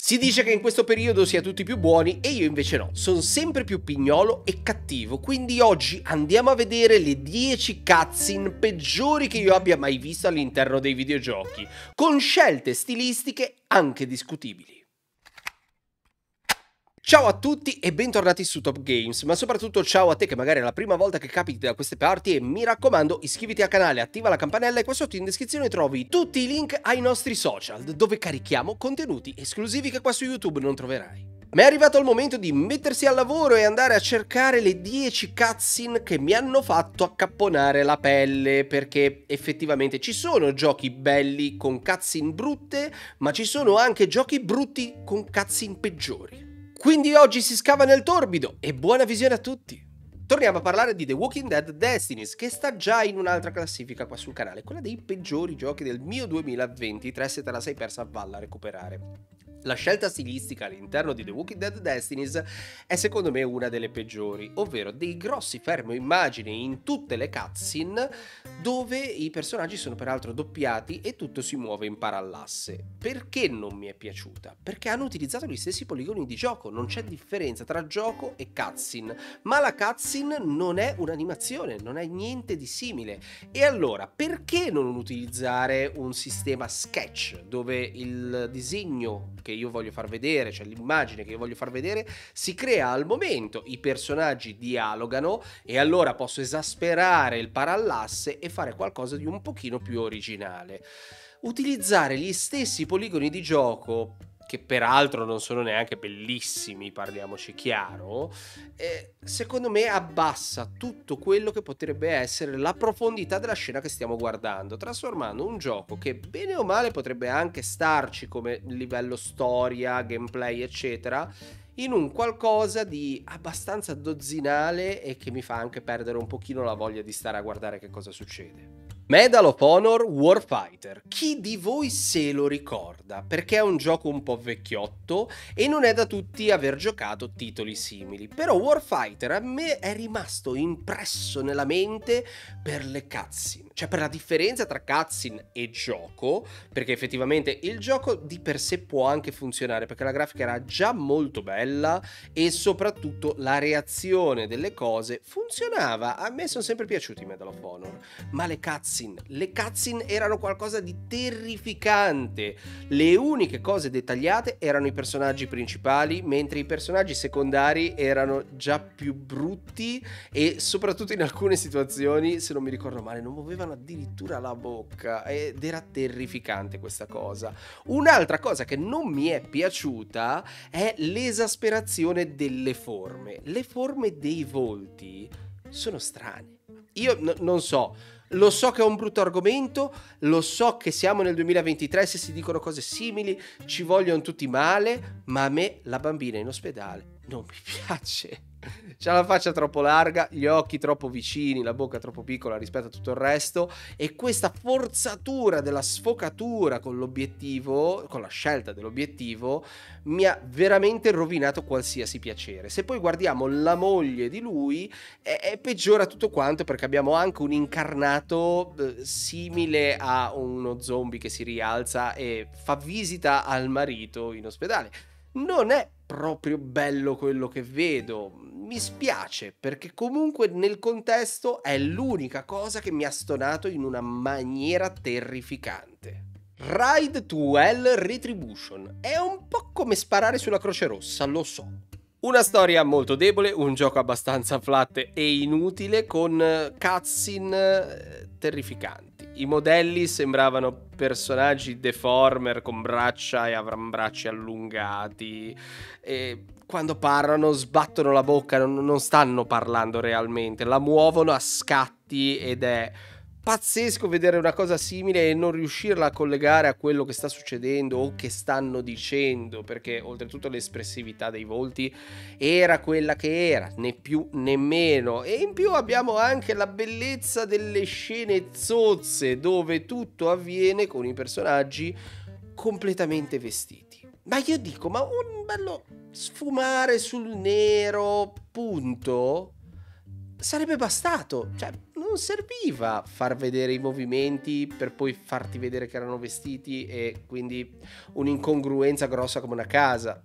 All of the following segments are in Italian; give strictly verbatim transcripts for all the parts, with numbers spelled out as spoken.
Si dice che in questo periodo sia tutti più buoni e io invece no, sono sempre più pignolo e cattivo, quindi oggi andiamo a vedere le dieci cutscene peggiori che io abbia mai visto all'interno dei videogiochi, con scelte stilistiche anche discutibili. Ciao a tutti e bentornati su Top Games, ma soprattutto ciao a te che magari è la prima volta che capiti da queste parti e mi raccomando iscriviti al canale, attiva la campanella e qua sotto in descrizione trovi tutti i link ai nostri social dove carichiamo contenuti esclusivi che qua su YouTube non troverai. Ma è arrivato il momento di mettersi al lavoro e andare a cercare le dieci cutscene che mi hanno fatto accapponare la pelle, perché effettivamente ci sono giochi belli con cutscene brutte, ma ci sono anche giochi brutti con cutscene peggiori. Quindi oggi si scava nel torbido e buona visione a tutti! Torniamo a parlare di The Walking Dead Destinies, che sta già in un'altra classifica qua sul canale, quella dei peggiori giochi del mio duemilaventitré, se te la sei persa valla a recuperare. La scelta stilistica all'interno di The Walking Dead Destinies è secondo me una delle peggiori, ovvero dei grossi fermo immagine in tutte le cutscene dove i personaggi sono peraltro doppiati e tutto si muove in parallasse. Perché non mi è piaciuta? Perché hanno utilizzato gli stessi poligoni di gioco, non c'è differenza tra gioco e cutscene, ma la cutscene non è un'animazione, non è niente di simile. E allora, perché non utilizzare un sistema sketch dove il disegno che io voglio far vedere, cioè l'immagine che io voglio far vedere, si crea al momento, i personaggi dialogano e allora posso esasperare il parallasse e fare qualcosa di un pochino più originale. Utilizzare gli stessi poligoni di gioco, che peraltro non sono neanche bellissimi, parliamoci chiaro, eh, secondo me abbassa tutto quello che potrebbe essere la profondità della scena che stiamo guardando, trasformando un gioco che bene o male potrebbe anche starci come livello storia, gameplay eccetera, in un qualcosa di abbastanza dozzinale e che mi fa anche perdere un pochino la voglia di stare a guardare che cosa succede. Medal of Honor Warfighter, chi di voi se lo ricorda? Perché è un gioco un po' vecchiotto e non è da tutti aver giocato titoli simili, però Warfighter a me è rimasto impresso nella mente per le cutscene, cioè per la differenza tra cutscene e gioco, perché effettivamente il gioco di per sé può anche funzionare perché la grafica era già molto bella e soprattutto la reazione delle cose funzionava, a me sono sempre piaciuti Medal of Honor, ma le cutscene Le cutscene erano qualcosa di terrificante. Le uniche cose dettagliate erano i personaggi principali, mentre i personaggi secondari erano già più brutti e soprattutto in alcune situazioni, se non mi ricordo male, non muovevano addirittura la bocca ed era terrificante questa cosa. Un'altra cosa che non mi è piaciuta è l'esasperazione delle forme. Le forme dei volti sono strane. Io n- non so. Lo so che è un brutto argomento, lo so che siamo nel duemilaventitré, se si dicono cose simili ci vogliono tutti male, ma a me la bambina in ospedale non mi piace. C'ha la faccia troppo larga, gli occhi troppo vicini, la bocca troppo piccola rispetto a tutto il resto e questa forzatura della sfocatura con l'obiettivo, con la scelta dell'obiettivo, mi ha veramente rovinato qualsiasi piacere. Se poi guardiamo la moglie di lui, è, è peggiora tutto quanto perché abbiamo anche un incarnato eh, simile a uno zombie che si rialza e fa visita al marito in ospedale. Non è proprio bello quello che vedo, mi spiace perché comunque nel contesto è l'unica cosa che mi ha stonato in una maniera terrificante. Ride to Hell Retribution è un po' come sparare sulla Croce Rossa, lo so. Una storia molto debole, un gioco abbastanza flat e inutile con cutscene terrificanti. I modelli sembravano personaggi deformer con braccia e avambracci allungati e quando parlano sbattono la bocca, non, non stanno parlando realmente, la muovono a scatti ed è pazzesco vedere una cosa simile e non riuscirla a collegare a quello che sta succedendo o che stanno dicendo, perché oltretutto l'espressività dei volti era quella che era, né più né meno, e in più abbiamo anche la bellezza delle scene zozze dove tutto avviene con i personaggi completamente vestiti. Ma io dico, ma un bello sfumare sul nero, punto, sarebbe bastato, cioè non non serviva far vedere i movimenti per poi farti vedere che erano vestiti, e quindi un'incongruenza grossa come una casa.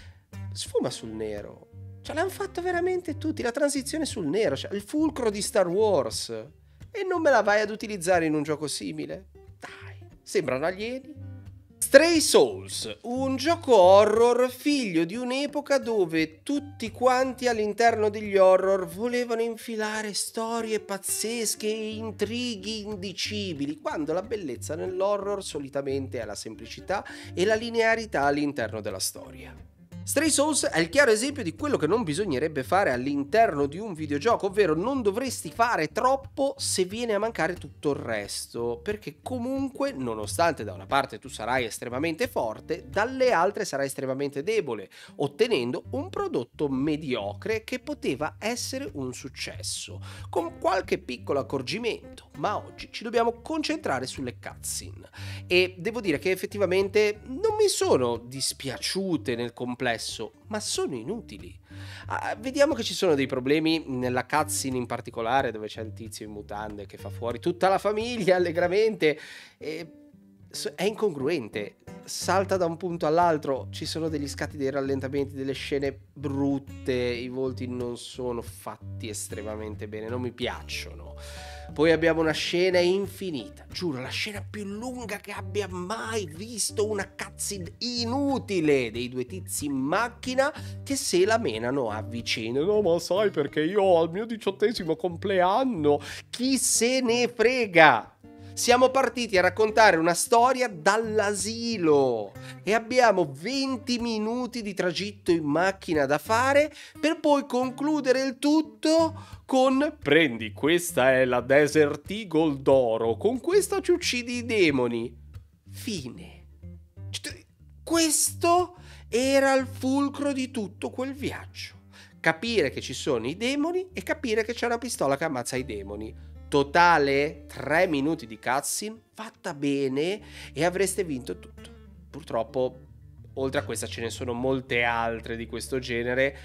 Sfuma sul nero. Cioè, l'hanno fatto veramente tutti, la transizione sul nero, cioè il fulcro di Star Wars. E non me la vai ad utilizzare in un gioco simile? Dai, sembrano alieni. Stray Souls, un gioco horror figlio di un'epoca dove tutti quanti all'interno degli horror volevano infilare storie pazzesche e intrighi indicibili, quando la bellezza nell'horror solitamente è la semplicità e la linearità all'interno della storia. Stray Souls è il chiaro esempio di quello che non bisognerebbe fare all'interno di un videogioco, ovvero non dovresti fare troppo se viene a mancare tutto il resto, perché comunque, nonostante da una parte tu sarai estremamente forte, dalle altre sarai estremamente debole, ottenendo un prodotto mediocre che poteva essere un successo, con qualche piccolo accorgimento, ma oggi ci dobbiamo concentrare sulle cutscene. E devo dire che effettivamente non mi sono dispiaciute nel complesso, ma sono inutili. Ah, vediamo che ci sono dei problemi nella cutscene in particolare, dove c'è il tizio in mutande che fa fuori tutta la famiglia allegramente, e è incongruente, salta da un punto all'altro, ci sono degli scatti, dei rallentamenti, delle scene brutte, i volti non sono fatti estremamente bene, non mi piacciono. Poi abbiamo una scena infinita, giuro, la scena più lunga che abbia mai visto, una cutscene inutile dei due tizi in macchina che se la menano a vicenda. No, ma sai perché io ho al mio diciottesimo compleanno? Chi se ne frega? Siamo partiti a raccontare una storia dall'asilo e abbiamo venti minuti di tragitto in macchina da fare per poi concludere il tutto con: prendi, questa è la Desert Eagle d'oro, con questa ci uccidi i demoni. Fine. Questo era il fulcro di tutto quel viaggio. Capire che ci sono i demoni e capire che c'è una pistola che ammazza i demoni. Totale tre minuti di cutscene fatta bene e avreste vinto tutto. Purtroppo, oltre a questa, ce ne sono molte altre di questo genere.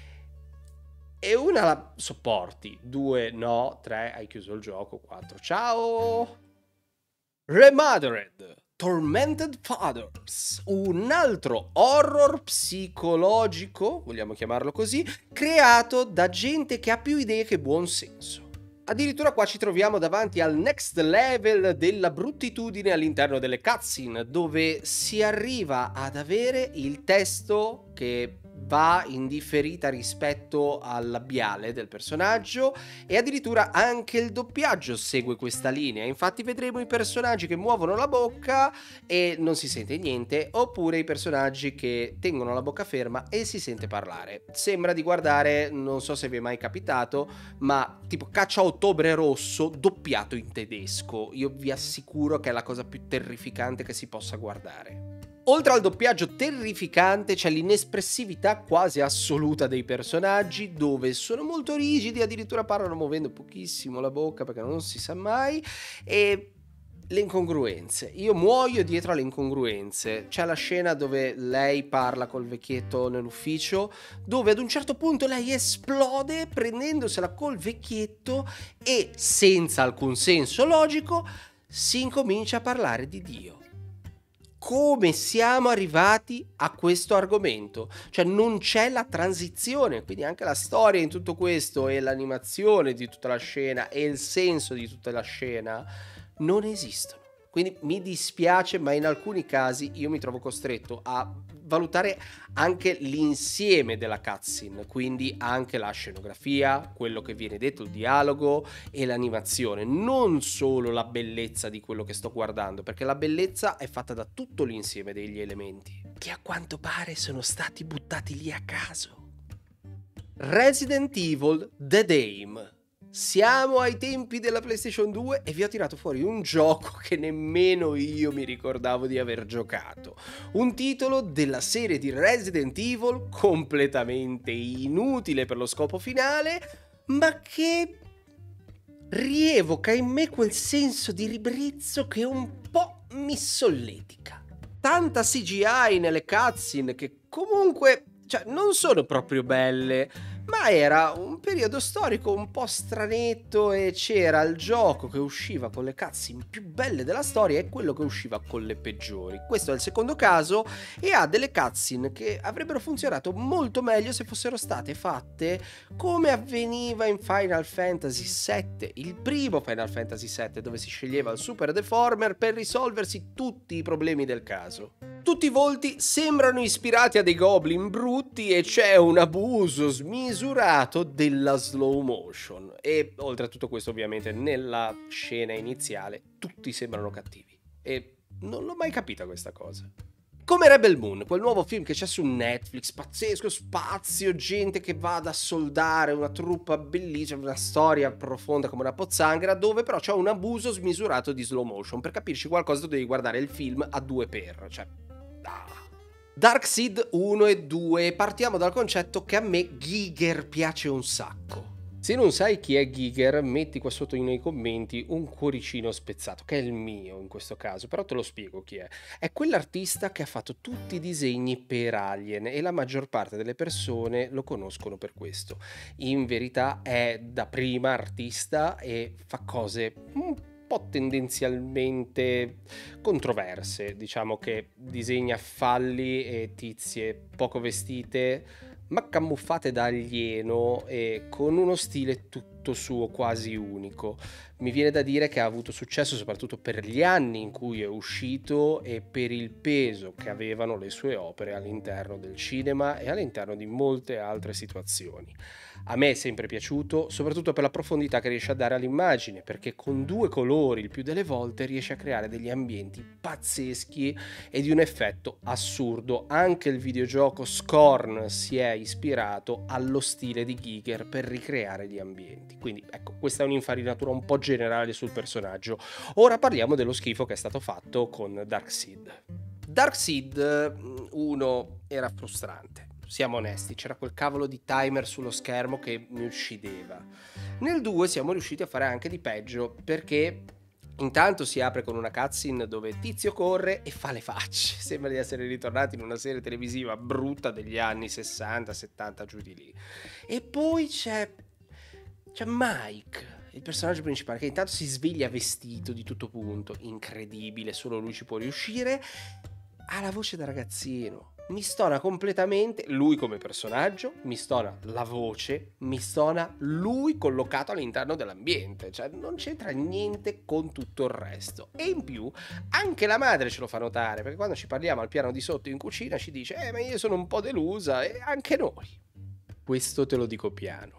E una la sopporti, due no, tre hai chiuso il gioco, quattro ciao. Remothered, Tormented Fathers, un altro horror psicologico, vogliamo chiamarlo così, creato da gente che ha più idee che buon senso. Addirittura qua ci troviamo davanti al next level della bruttitudine all'interno delle cutscene, dove si arriva ad avere il testo che va in differita rispetto al labiale del personaggio, e addirittura anche il doppiaggio segue questa linea. Infatti vedremo i personaggi che muovono la bocca e non si sente niente, oppure i personaggi che tengono la bocca ferma e si sente parlare. Sembra di guardare, non so se vi è mai capitato, ma tipo Caccia a Ottobre Rosso doppiato in tedesco. Io vi assicuro che è la cosa più terrificante che si possa guardare. Oltre al doppiaggio terrificante c'è l'inespressività quasi assoluta dei personaggi, dove sono molto rigidi, addirittura parlano muovendo pochissimo la bocca perché non si sa mai, e le incongruenze. Io muoio dietro alle incongruenze. C'è la scena dove lei parla col vecchietto nell'ufficio, dove ad un certo punto lei esplode prendendosela col vecchietto e, senza alcun senso logico, si incomincia a parlare di Dio. Come siamo arrivati a questo argomento? Cioè non c'è la transizione, quindi anche la storia in tutto questo e l'animazione di tutta la scena e il senso di tutta la scena non esistono. Quindi mi dispiace, ma in alcuni casi io mi trovo costretto a valutare anche l'insieme della cutscene, quindi anche la scenografia, quello che viene detto, il dialogo e l'animazione, non solo la bellezza di quello che sto guardando, perché la bellezza è fatta da tutto l'insieme degli elementi, che a quanto pare sono stati buttati lì a caso. Resident Evil The Dame. Siamo ai tempi della PlayStation due e vi ho tirato fuori un gioco che nemmeno io mi ricordavo di aver giocato. Un titolo della serie di Resident Evil completamente inutile per lo scopo finale, ma che rievoca in me quel senso di ribrezzo che un po' mi solletica. Tanta C G I nelle cutscene che comunque cioè non sono proprio belle, ma era un periodo storico un po' stranetto e c'era il gioco che usciva con le cutscene più belle della storia e quello che usciva con le peggiori. Questo è il secondo caso e ha delle cutscene che avrebbero funzionato molto meglio se fossero state fatte come avveniva in Final Fantasy sette, il primo Final Fantasy sette, dove si sceglieva il Super Deformer per risolversi tutti i problemi del caso. Tutti i volti sembrano ispirati a dei goblin brutti e c'è un abuso smisurato della slow motion. E oltre a tutto questo, ovviamente, nella scena iniziale tutti sembrano cattivi. E non l'ho mai capita questa cosa. Come Rebel Moon, quel nuovo film che c'è su Netflix, pazzesco, spazio, gente che va ad assoldare una truppa bellissima, una storia profonda come una pozzanghera, dove però c'è un abuso smisurato di slow motion. Per capirci qualcosa devi guardare il film a due per, cioè... Ah. Darkseid uno e due, partiamo dal concetto che a me Giger piace un sacco. Se non sai chi è Giger, metti qua sotto nei commenti un cuoricino spezzato, che è il mio in questo caso, però te lo spiego chi è. È quell'artista che ha fatto tutti i disegni per Alien e la maggior parte delle persone lo conoscono per questo. In verità è da prima artista e fa cose un po' tendenzialmente controverse, diciamo che disegna falli e tizie poco vestite ma camuffate da alieno e con uno stile tutto suo, quasi unico. Mi viene da dire che ha avuto successo soprattutto per gli anni in cui è uscito e per il peso che avevano le sue opere all'interno del cinema e all'interno di molte altre situazioni. A me è sempre piaciuto, soprattutto per la profondità che riesce a dare all'immagine, perché con due colori il più delle volte riesce a creare degli ambienti pazzeschi e di un effetto assurdo. Anche il videogioco Scorn si è ispirato allo stile di Giger per ricreare gli ambienti. Quindi ecco, questa è un'infarinatura un po' generale sul personaggio. Ora parliamo dello schifo che è stato fatto con Darkseid. Darkseid uno era frustrante. Siamo onesti, c'era quel cavolo di timer sullo schermo che mi uccideva. Nel due siamo riusciti a fare anche di peggio, perché intanto si apre con una cutscene dove Tizio corre e fa le facce. Sembra di essere ritornati in una serie televisiva brutta degli anni sessanta settanta, giù di lì. E poi c'è c'è Mike, il personaggio principale, che intanto si sveglia vestito di tutto punto, incredibile, solo lui ci può riuscire. Ha la voce da ragazzino. Mi stona completamente lui come personaggio, mi stona la voce, mi stona lui collocato all'interno dell'ambiente, cioè non c'entra niente con tutto il resto. E in più anche la madre ce lo fa notare, perché quando ci parliamo al piano di sotto in cucina ci dice eh ma io sono un po' delusa, e anche noi. Questo te lo dico piano.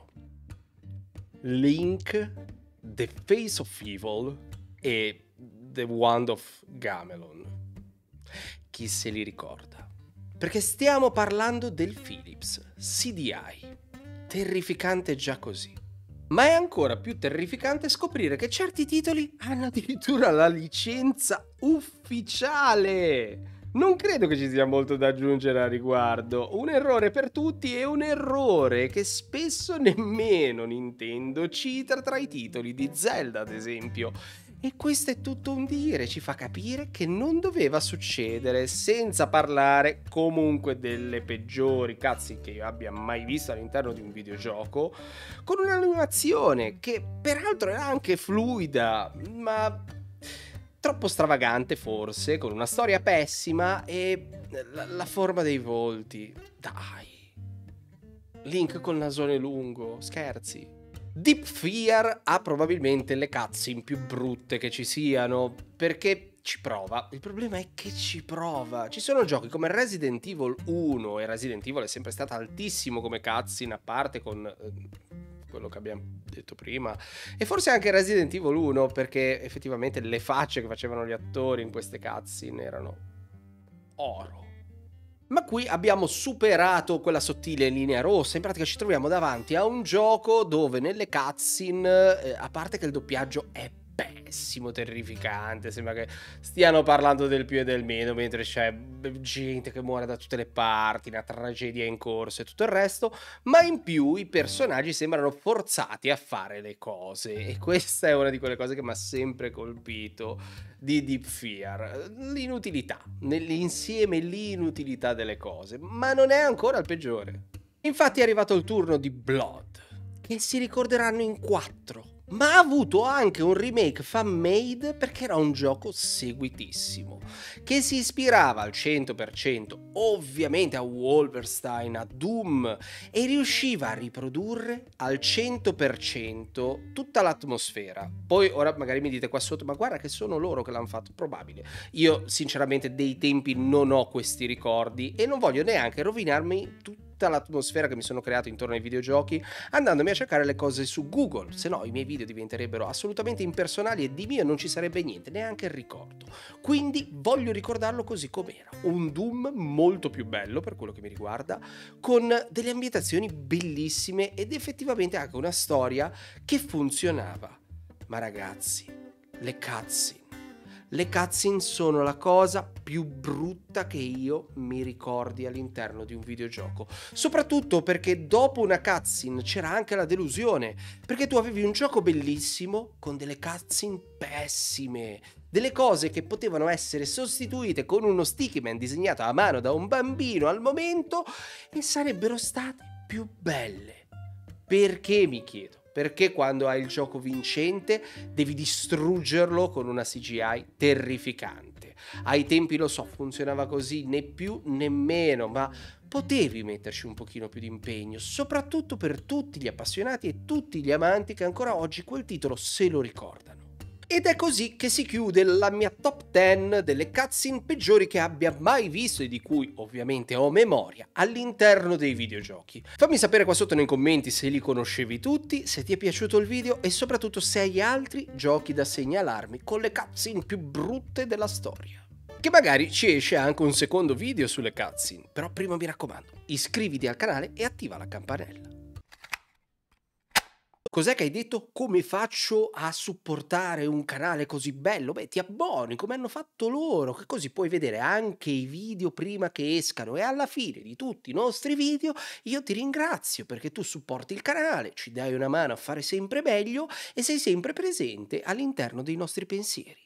Link, The Face of Evil e The Wand of Gamelon. Chi se li ricorda? Perché stiamo parlando del Philips C D I. Terrificante già così. Ma è ancora più terrificante scoprire che certi titoli hanno addirittura la licenza ufficiale. Non credo che ci sia molto da aggiungere a riguardo. Un errore per tutti e un errore che spesso nemmeno Nintendo cita tra i titoli di Zelda, ad esempio. E questo è tutto un dire, ci fa capire che non doveva succedere, senza parlare comunque delle peggiori cutscene che io abbia mai visto all'interno di un videogioco, con un'animazione che peraltro era anche fluida, ma troppo stravagante forse, con una storia pessima e la, la forma dei volti. Dai. Link col nasone lungo, scherzi. Deep Fear ha probabilmente le cutscene più brutte che ci siano, perché ci prova. Il problema è che ci prova. Ci sono giochi come Resident Evil uno, e Resident Evil è sempre stata altissimo come cutscene, a parte con eh, quello che abbiamo detto prima, e forse anche Resident Evil uno, perché effettivamente le facce che facevano gli attori in queste cutscene erano oro. Ma qui abbiamo superato quella sottile linea rossa, in pratica ci troviamo davanti a un gioco dove nelle cutscene, eh, a parte che il doppiaggio è pessimo, terrificante, sembra che stiano parlando del più e del meno mentre c'è b gente che muore da tutte le parti, una tragedia in corso e tutto il resto, ma in più i personaggi sembrano forzati a fare le cose e questa è una di quelle cose che m'ha sempre colpito di Deep Fear, l'inutilità, nell'insieme l'inutilità delle cose, ma non è ancora il peggiore. Infatti è arrivato il turno di Blood, che si ricorderanno in quattro, ma ha avuto anche un remake fan-made perché era un gioco seguitissimo, che si ispirava al cento per cento ovviamente a Wolfenstein, a Doom, e riusciva a riprodurre al cento per cento tutta l'atmosfera. Poi ora magari mi dite qua sotto, ma guarda che sono loro che l'hanno fatto, probabile. Io sinceramente dei tempi non ho questi ricordi e non voglio neanche rovinarmi tutto tutta l'atmosfera che mi sono creato intorno ai videogiochi andandomi a cercare le cose su Google, se no i miei video diventerebbero assolutamente impersonali e di mio non ci sarebbe niente, neanche il ricordo. Quindi voglio ricordarlo così com'era, un Doom molto più bello per quello che mi riguarda, con delle ambientazioni bellissime ed effettivamente anche una storia che funzionava. Ma ragazzi, le cutscene. Le cutscene sono la cosa più brutta che io mi ricordi all'interno di un videogioco, soprattutto perché dopo una cutscene c'era anche la delusione, perché tu avevi un gioco bellissimo con delle cutscene pessime, delle cose che potevano essere sostituite con uno stickman disegnato a mano da un bambino al momento e sarebbero state più belle. Perché, mi chiedo? Perché quando hai il gioco vincente devi distruggerlo con una C G I terrificante? Ai tempi, lo so, funzionava così, né più né meno, ma potevi metterci un pochino più di impegno, soprattutto per tutti gli appassionati e tutti gli amanti che ancora oggi quel titolo se lo ricordano. Ed è così che si chiude la mia top dieci delle cutscene peggiori che abbia mai visto e di cui ovviamente ho memoria all'interno dei videogiochi. Fammi sapere qua sotto nei commenti se li conoscevi tutti, se ti è piaciuto il video e soprattutto se hai altri giochi da segnalarmi con le cutscene più brutte della storia. Che magari ci esce anche un secondo video sulle cutscene, però prima mi raccomando, iscriviti al canale e attiva la campanella. Cos'è che hai detto? Come faccio a supportare un canale così bello? Beh, ti abboni come hanno fatto loro, che così puoi vedere anche i video prima che escano e alla fine di tutti i nostri video io ti ringrazio perché tu supporti il canale, ci dai una mano a fare sempre meglio e sei sempre presente all'interno dei nostri pensieri.